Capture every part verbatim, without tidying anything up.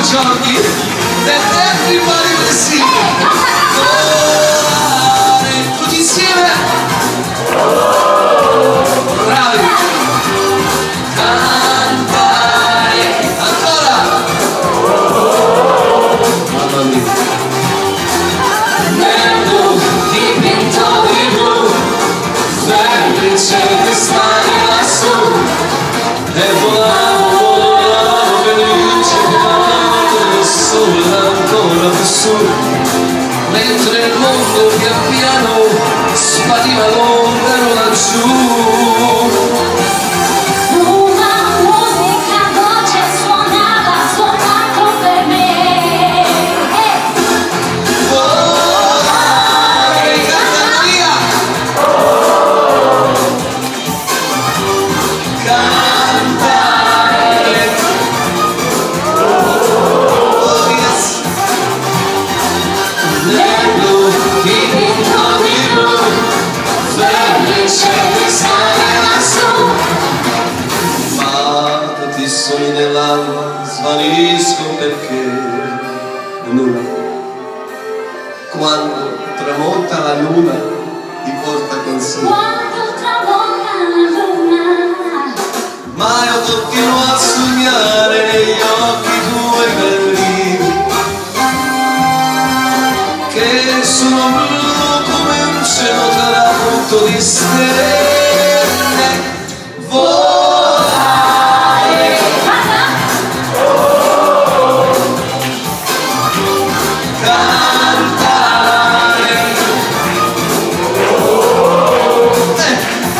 giorni that everybody will see. Volare tutti insieme. Bravi. Cantare ancora. Mamma mia. Nello dipinto di blu, felice di stare lassù, e volavo, volavo felice, volavo il sole ancora più su, mentre il mondo pian piano spariva lontano laggiù. Una musica dolce suonava soltanto per me. Volare, Armonia! Cantare! Oh yes! Nello dipinto di blu, felice di stare lassù, ma tutti i sogni dell'alba svaniscono perché Nuna, quando tramonta la luna, ti porta con sé. Quando tramonta la luna, Ma io continuo a sognare negli occhi tuoi belli, che sono blu come un cielo tramonto di stelle. Volare, cantare, eh.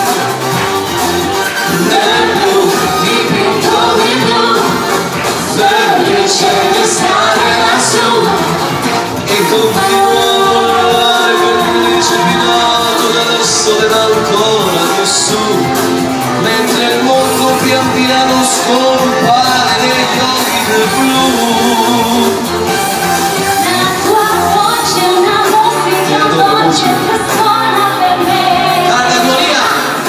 Nello dipinto di blu, felice di stare lassù, e continuo a volare felice finato da adesso ed ancora più su, mentre il mondo pian piano scompare negli occhi del blu. la tua voce è una musica dolce che suona per me. Canta Armonia!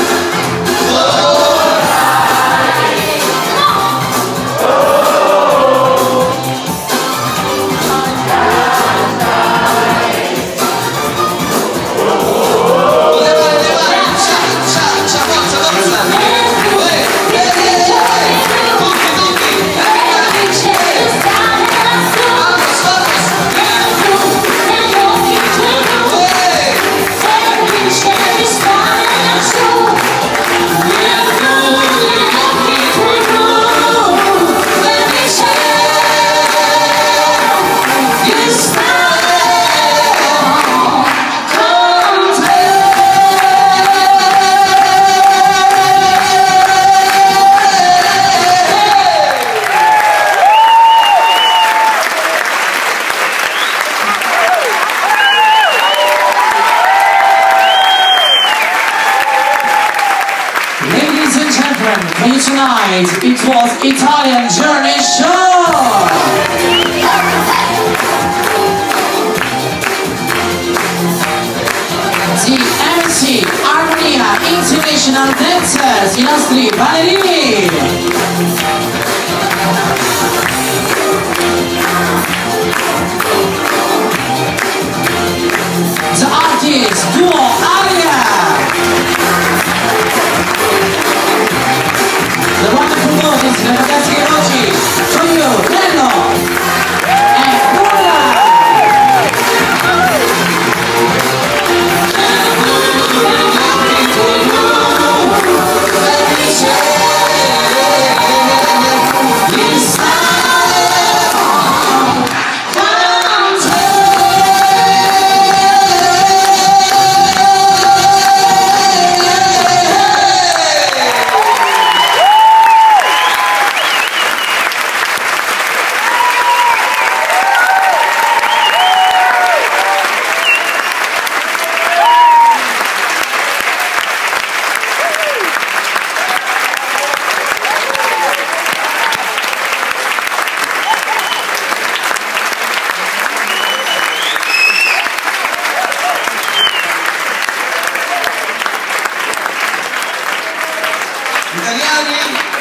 Ladies and gentlemen, for you tonight, it was Italian Journey Show! The Msc Armonia International Dancers, i nostri ballerini! The artist duo Aria! The wonderful voices, le ragazze che oggi, for you, Nello e Nuna! Italiani